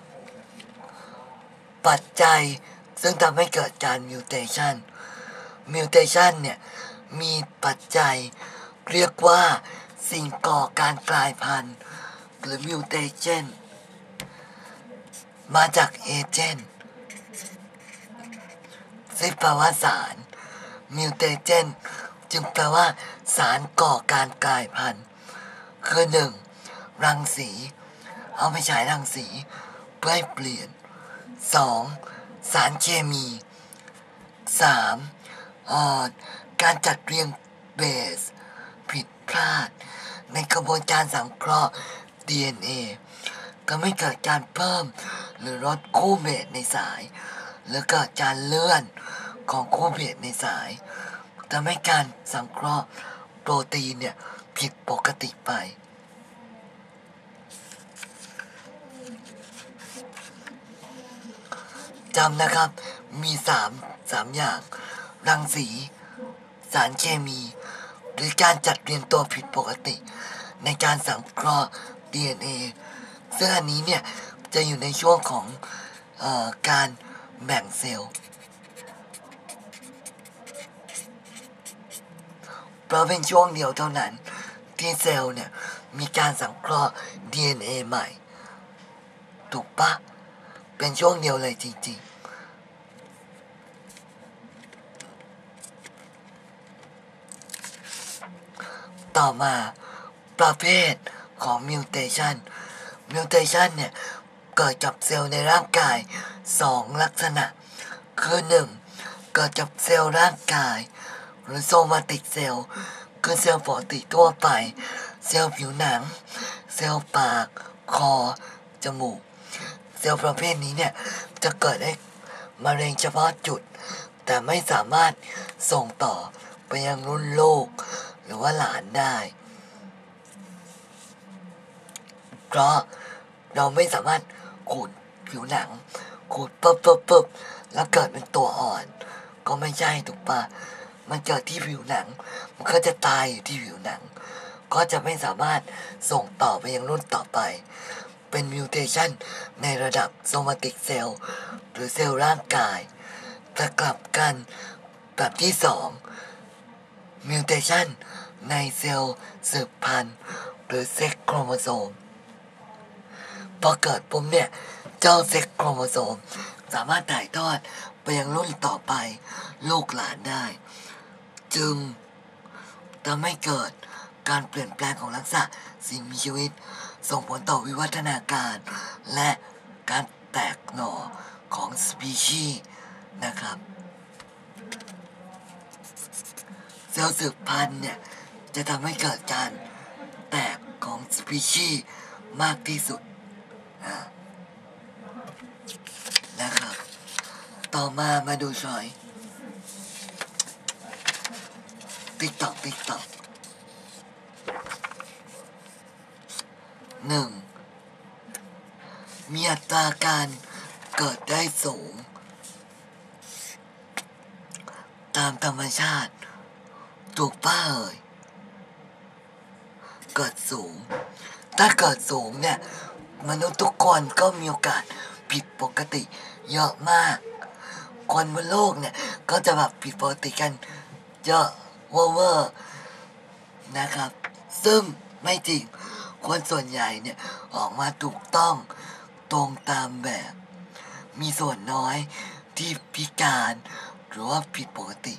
ปัจจัยซึ่งทำให้เกิดการมิวเทชันเนี่ยมีปัจจัยเรียกว่าสิ่งก่อการกลายพันธุ์หรือมิวเทชันมาจากเอเจนต์ซึ่งแปลว่าสารมิวเทชันจึงแปลว่าสารก่อการกลายพันธุ์คือ 1. รังสีเอาไปฉายรังสีเพื่อให้เปลี่ยน 2. สารเคมี 3. การจัดเรียงเบสผิดพลาดในกระบวนการสังเคราะห์ DNA ก็ไม่เกิดการเพิ่มหรือลดคู่เบสในสายหรือเกิดการเลื่อนของคู่เบสในสายทำให้การสังเคราะห์โปรตีนเนี่ยผิดปกติไปจำนะครับมี3อย่างรังสีสารเคมีหรือการจัดเรียงตัวผิดปกติในการสังเคราะห์ DNA ซึ่งอันนี้เนี่ยจะอยู่ในช่วงของการแบ่งเซลล์เพราะเป็นช่วงเดียวเท่านั้นที่เซลล์เนี่ยมีการสังเคราะห์ DNA ใหม่ถูกปะเป็นช่วงเดียวเลยจริงๆต่อมาประเภทของมิวเทชันเนี่ยเกิดกับเซลล์ในร่างกาย2ลักษณะคือ 1. เกิดกับเซลล์ร่างกายหรือโซมาติกเซลล์คือเซลล์ปกติทั่วไปเซลล์ผิวหนังเซลล์ปากคอจมูกเซลล์ประเภทนี้เนี่ยจะเกิดให้มะเร็งเฉพาะจุดแต่ไม่สามารถส่งต่อไปยังรุ่นลูกหรือว่าหลานได้เพราะเราไม่สามารถขูดผิวหนังขูดปุ๊บแล้วเกิดเป็นตัวอ่อนก็ไม่ใช่ถูกปะมันเกิดที่ผิวหนังมันก็จะตายอยู่ที่ผิวหนังก็จะไม่สามารถส่งต่อไปยังรุ่นต่อไปเป็นมิวเทชันในระดับโซมาติกเซลล์หรือเซลล์ร่างกายแต่กลับกันแบบที่2มิวเทชันในเซลล์สืบพันธุ์หรือเซ็กโครโมโซมพอเกิดปุ๊บเนี่ยเจ้าเซ็กโครโมโซมสามารถถ่ายทอดไปยังรุ่นต่อไปลูกหลานได้จึงทำให้เกิดการเปลี่ยนแปลงของลักษณะสิ่งมีชีวิตส่งผลต่อวิวัฒนาการและการแตกหน่อของสปีชีส์นะครับเซลล์สืบพันธุ์เนี่ยจะทำให้เกิดการแตกของสปีชีส์มากที่สุดนะครับต่อมาดูช้อยติ๊กตอก1มีอัตราการเกิดได้สูงตามธรรมชาติถูกป้าเอ่ยเกิดสูงถ้าเกิดสูงเนี่ยมนุษย์ทุกคนก็มีโอกาสผิดปกติเยอะมากคนบนโลกเนี่ยก็จะแบบผิดปกติกันเยอะเวอร์นะครับซึ่งไม่จริงคนส่วนใหญ่เนี่ยออกมาถูกต้องตรงตามแบบมีส่วนน้อยที่พิการหรือว่าผิดปกติ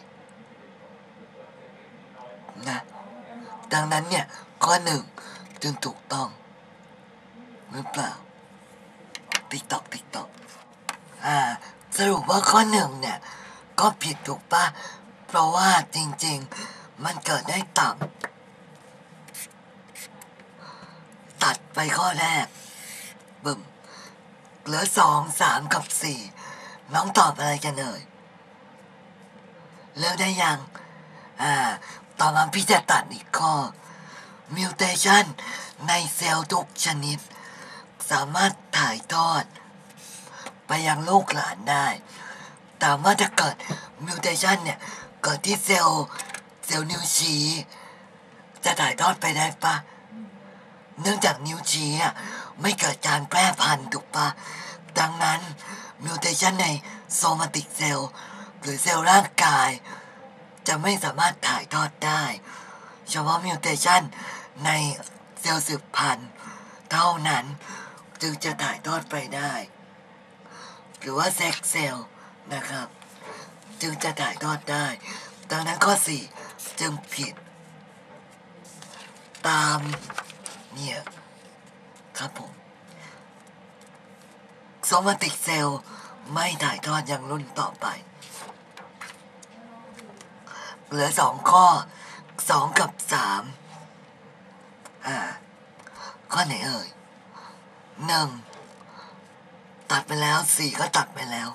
นะดังนั้นเนี่ยข้อหนึ่งจึงถูกต้องหรือเปล่าติ๊กตอกสรุปว่าข้อหนึ่งเนี่ยก็ผิดถูกปะเพราะว่าจริงๆมันเกิดได้ต่ำตัดไปข้อแรกบึ้มเหลือ2 3กับ4น้องตอบอะไรกันเลยเลือกได้ยังต่อมาพี่จะตัดอีกข้อมิวเทชันในเซลล์ทุกชนิดสามารถถ่ายทอดไปยังลูกหลานได้แต่ว่าถ้าเกิดมิวเทชันเนี่ยเกิดที่เซลล์นิ้วชี้จะถ่ายทอดไปได้ปะเนื่องจากนิ้วชี้ไม่เกิดการแพร่พันธุ์ถูกปะดังนั้นมิวเทชันในโซมาติกเซลล์หรือเซลล์ร่างกายจะไม่สามารถถ่ายทอดได้เฉพาะมิวเทชันในเซลล์สืบพันธุ์เท่านั้นจึงจะถ่ายทอดไปได้หรือว่าเซ็กเซลล์นะครับจึงจะถ่ายทอดได้ดังนั้นข้อ4จึงผิดตามเนี่ยครับผมโซมาติกเซลล์ไม่ถ่ายทอดยังรุ่นต่อไปเหลือ2 ข้อ2กับ3ข้อไหนเอ่ย1ตัดไปแล้ว4ก็ตัดไปแล้ว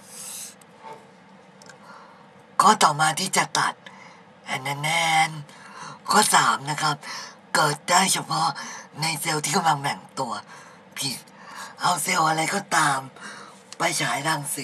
ข้อต่อมาที่จะตัดแนนข้อ3นะครับเกิดได้เฉพาะในเซลล์ที่กำลังแบ่งตัวผิดเอาเซลล์อะไรก็ตามไปฉายรังสี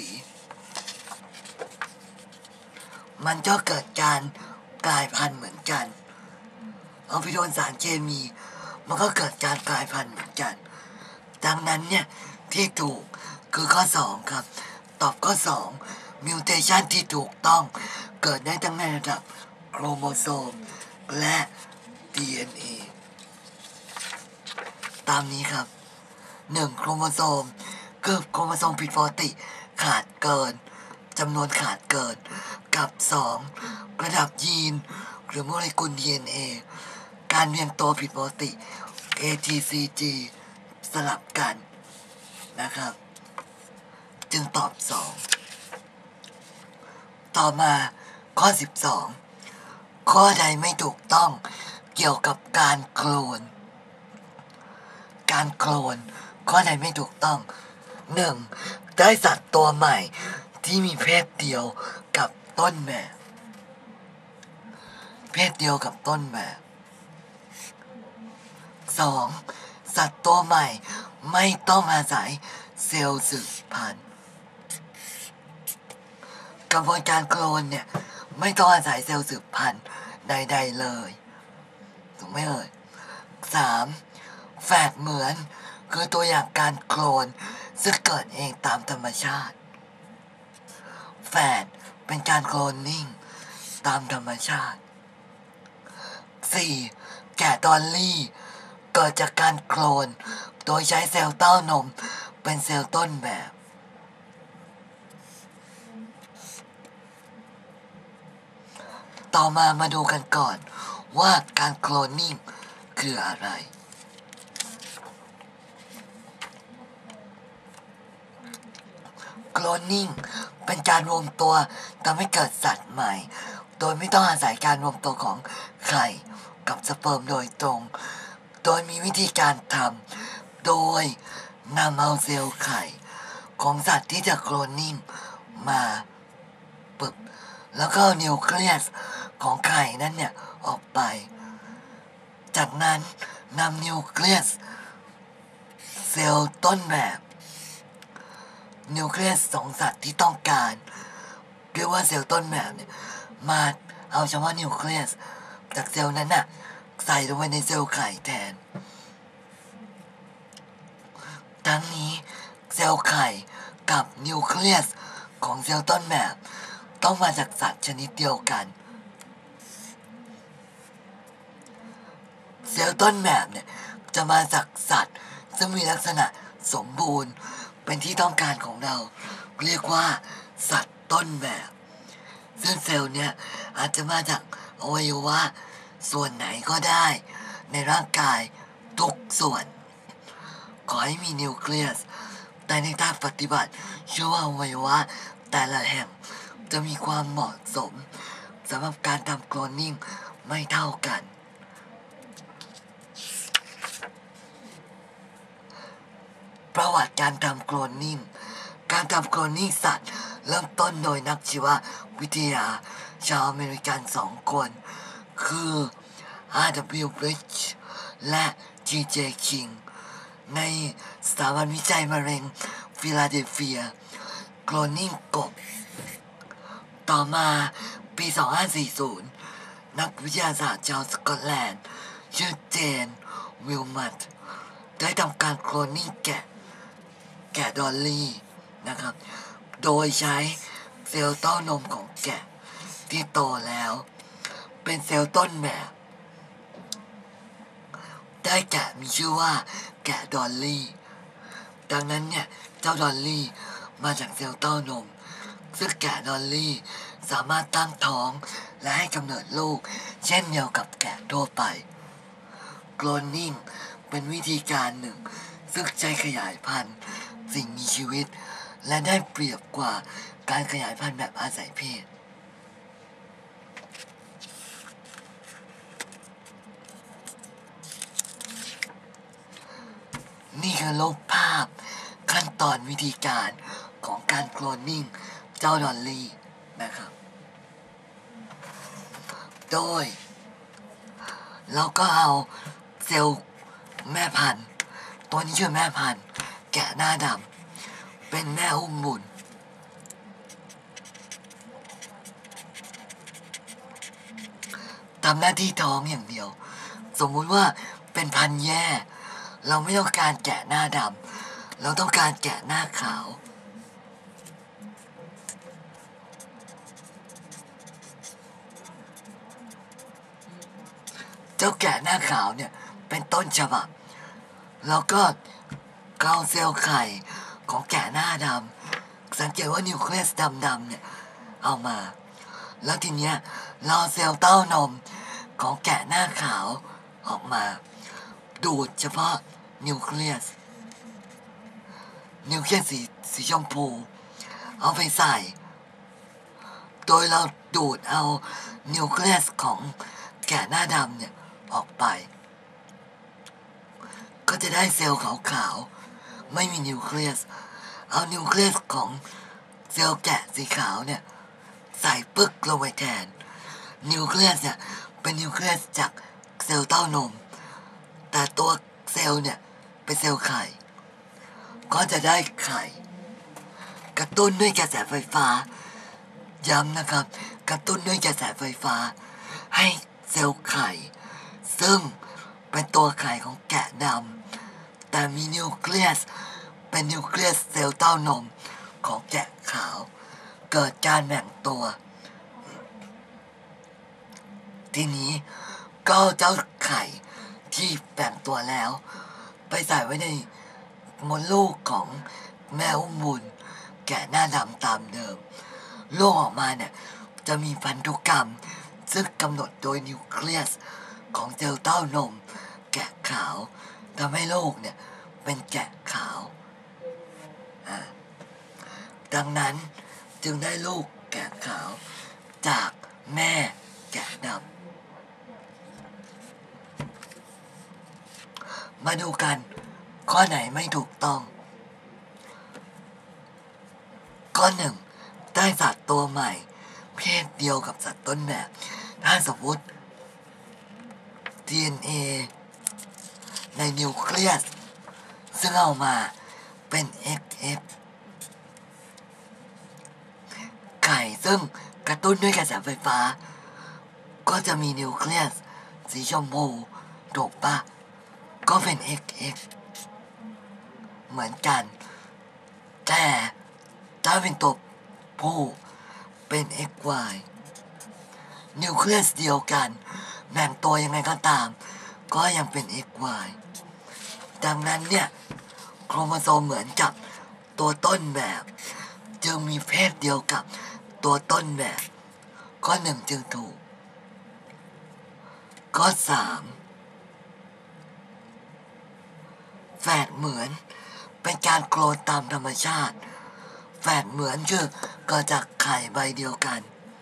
มันก็เกิดการกลายพันธุ์เหมือนกันเอาไปโดนสารเคมีมันก็เกิดการกลายพันธุ์เหมือนกันดังนั้นเนี่ยที่ถูกคือข้อ2ครับตอบข้อ2มิวเทชันที่ถูกต้องเกิดได้ทั้งในระดับโครโมโซมและ DNA ตามนี้ครับ1โครโมโซมคือโครโมโซมผิดปกติขาดเกินจำนวนขาดเกินกับ2ระดับยีนหรือโมเลกุล DNA การเรียงตัวผิดปกติ ATCG สลับกันนะครับจึงตอบ2ต่อมาข้อ12ข้อใดไม่ถูกต้องเกี่ยวกับการโคลนข้อใดไม่ถูกต้อง1ได้สัตว์ตัวใหม่ที่มีเพศเดียวกับต้นแบบ2สัตว์ตัวใหม่ไม่ต้องอาศัยเซลล์สืบพันธุ์กระบวนการโคลนเนี่ยไม่ต้องอาศัยเซลล์สืบพันธุ์ใดๆเลยถูกไหมเอ่ย3แฝดเหมือนคือตัวอย่างการโคลนซึ่งเกิดเองตามธรรมชาติแฝดเป็นการโคลนนิ่งตามธรรมชาติ4แกะดอลลี่เกิดจากการโคลนโดยใช้เซลล์เต้านมเป็นเซลล์ต้นแบบต่อมาดูกันก่อนว่าการโคลนนิ่งคืออะไรโคลนนิ่งเป็นการรวมตัวทำให้เกิดสัตว์ใหม่โดยไม่ต้องอาศัยการรวมตัวของไข่กับสเปิร์มโดยตรงโดยมีวิธีการทำโดยนำเอาเซลล์ไข่ของสัตว์ที่จะโคลนนิ่งมาปึ๊บแล้วก็นิวเคลียสของไข่นั้นเนี่ยออกไปจากนั้นนำนิวเคลียสเซลล์ต้นแบบนิวเคลียสของสัตว์ที่ต้องการเรียกว่าเซลล์ต้นแบบเนี่ยมาเอาเฉพาะนิวเคลียสจากเซลล์นั้นน่ะใส่ลงไปในเซลล์ไข่แทนทั้งนี้เซลล์ไข่กับนิวเคลียสของเซลล์ต้นแบบต้องมาจากสัตว์ชนิดเดียวกันเซลล์ต้นแบบเนี่ยจะมาจากสัตว์ซึ่งมีลักษณะสมบูรณ์เป็นที่ต้องการของเราเรียกว่าสัตว์ต้นแบบซึ่งเซลล์เนี่ยอาจจะมาจากอวัยวะส่วนไหนก็ได้ในร่างกายทุกส่วนขอให้มีนิวเคลียสแต่ในทางปฏิบัติเชื่อว่าอวัยวะแต่ละแห่งจะมีความเหมาะสมสำหรับการทำโคลนนิ่งไม่เท่ากันประวัติการทำโคลนนิ่งการทำโคลนนิ่งสัตว์เริ่มต้นโดยนักชีววิทยาชาวอเมริกัน2 คนคือ R.W. Bridge และ G.J. King ในสถาบันวิจัยมะเร็งฟิลาเดลเฟียโคลนนิ่งกบต่อมาปี 2540 นักวิทยาศาสตร์ชาวสกอตแลนด์ชื่อเจนวิลมัตได้ทำการโคลนนิ่งแกะดอลลี่นะครับโดยใช้เซลล์เต้านมของแกะที่โตแล้วเป็นเซลล์ต้นแบบได้แกะมีชื่อว่าแกะดอลลี่ดังนั้นเนี่ยเจ้าดอลลี่มาจากเซลล์เต้านมซึ่งแกะดอลลี่สามารถตั้งท้องและให้กำเนิดลูกเช่นเดียวกับแกะทั่วไปโคลนนิ่งเป็นวิธีการหนึ่งซึ่งใช้ขยายพันธุ์สิ่งมีชีวิตและได้เปรียบกว่าการขยายพันธุ์แบบอาศัยเพศนี่คือรูปภาพขั้นตอนวิธีการของการโคลนนิ่งเจ้าดอลลี่นะครับโดยเราก็เอาเซลล์แม่พันธุ์ตัวนี้ชื่อแม่พันธุ์แกะหน้าดำเป็นแม่อุ้มบุญทำหน้าที่ท้องอย่างเดียวสมมุติว่าเป็นพันธุ์แย่เราไม่ต้องการแกะหน้าดำเราต้องการแกะหน้าขาวเจ้าแกะหน้าขาวเนี่ยเป็นต้นฉบับแล้วก็เอาเซลล์ไข่ของแกะหน้าดำสังเกตว่านิวเคลียสดำๆเนี่ยเอามาแล้วทีเนี้ยเราเซลล์เต้านมของแกะหน้าขาวออกมาดูดเฉพาะนิวเคลียสสีชมพูเอาไปใส่โดยเราดูดเอานิวเคลียสของแกะหน้าดำเนี่ยออกไปก็จะได้เซลล์ขาวๆไม่มีนิวเคลียสเอานิวเคลียสของเซลล์แกะสีขาวเนี่ยใส่ปึ๊กลงไปแทนนิวเคลียสเนี่ยเป็นนิวเคลียสจากเซลล์เต้านมแต่ตัวเซลล์เนี่ยเป็นเซลล์ไข่ก็จะได้ไข่กระตุ้นด้วยกระแสไฟฟ้าย้ำนะครับกระตุ้นด้วยกระแสไฟฟ้าให้เซลล์ไข่ซึ่งเป็นตัวไข่ของแกะดำแต่มีนิวเคลียสเป็นนิวเคลียสเซลล์เต้านมของแกะขาวเกิดการแบ่งตัวทีนี้ก็เจ้าไข่ที่แบ่งตัวแล้วไปใส่ไว้ในมดลูกของแม่อุ้มบุญแกะหน้าดำตามเดิมลูกออกมาเนี่ยจะมีพันธุกรรมซึ่งกำหนดโดยนิวเคลียสของเซลล์เต้านมแกขาวทำให้ลูกเนี่ยเป็นแกะขาวดังนั้นจึงได้ลูกแกะขาวจากแม่แกะดำมาดูกันข้อไหนไม่ถูกต้องข้อหนึ่งได้สัตว์ตัวใหม่เพศเดียวกับสัตว์ต้นแบบถ้าสมมติ DNA ในนิวเคลียสซึ่งเอามาเป็น XX ไข่ซึ่งกระตุ้นด้วยกระแสไฟฟ้าก็จะมีนิวเคลียสสีชมพูถูกปะก็เป็น XX เหมือนกันแต่ถ้าเป็นตัวผู้เป็น XY นิวเคลียสเดียวกันแบ่งตัวยังไงก็ตามก็ยังเป็น XY ดังนั้นเนี่ยโครโมโซมเหมือนกับตัวต้นแบบจึงมีเพศเดียวกับตัวต้นแบบข้อหนึ่งจึงถูกข้อสามแฝดเหมือนเป็นการโคลนตามธรรมชาติแฝดเหมือนคือเกิดจากไข่ใบเดียวกัน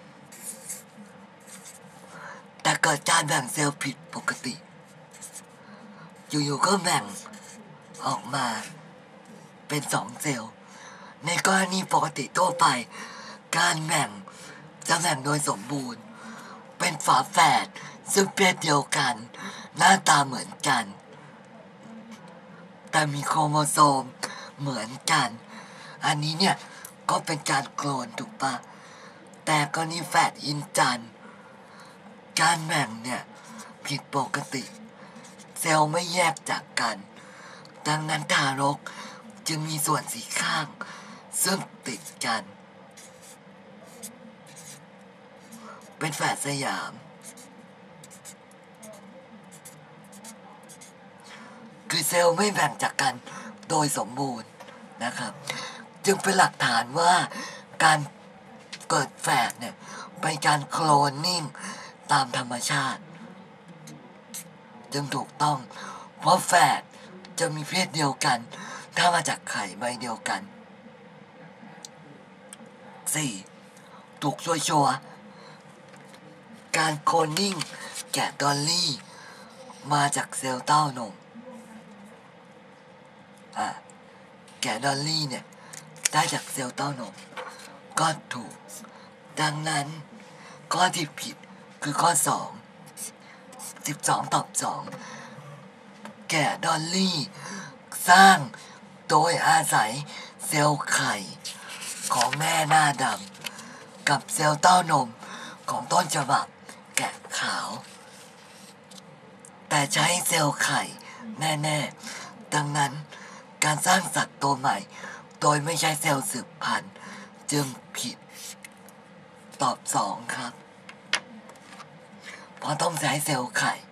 แต่เกิดการแบ่งเซลล์ผิดปกติอยู่ๆก็แบ่งออกมาเป็น2 เซลล์ในกรณีปกติทั่วไปการแบ่งจะแบ่งโดยสมบูรณ์เป็นฝาแฝดซึ่งเพศเดียวกันหน้าตาเหมือนกันแต่มีโครโมโซมเหมือนกันอันนี้เนี่ยก็เป็นการโคลนถูกปะแต่กรณีแฝดอินจันทร์การแบ่งเนี่ยผิดปกติเซลล์ไม่แยกจากกันดังนั้นทารกจึงมีส่วนสีข้างซึ่งติดกันเป็นแฝดสยามคือเซลล์ไม่แบ่งจากกันโดยสมบูรณ์นะครับจึงเป็นหลักฐานว่าการเกิดแฝดเนี่ยเป็นการโคลนนิ่งตามธรรมชาติจึงถูกต้องเพราะแฝดจะมีเพศเดียวกันถ้ามาจากไข่ใบเดียวกัน 4. ถูกชัวร์การโคลนนิ่งแกะดอลลี่มาจากเซลล์เต้านมแกะดอลลี่เนี่ยได้จากเซลล์เต้านมก็ถูกดังนั้นข้อที่ผิดคือข้อ12ตอบ2แกะดอลลี่สร้างโดยอาศัยเซลล์ไข่ของแม่หน้าดำกับเซลล์เต้านมของต้นฉบับแกะขาวแต่ใช้เซลล์ไข่แน่ๆดังนั้นการสร้างสัตว์ตัวใหม่โดยไม่ใช้เซลล์สืบพันธุ์จึงผิดตอบ2ครับเพราะต้องใช้เซลล์ไข่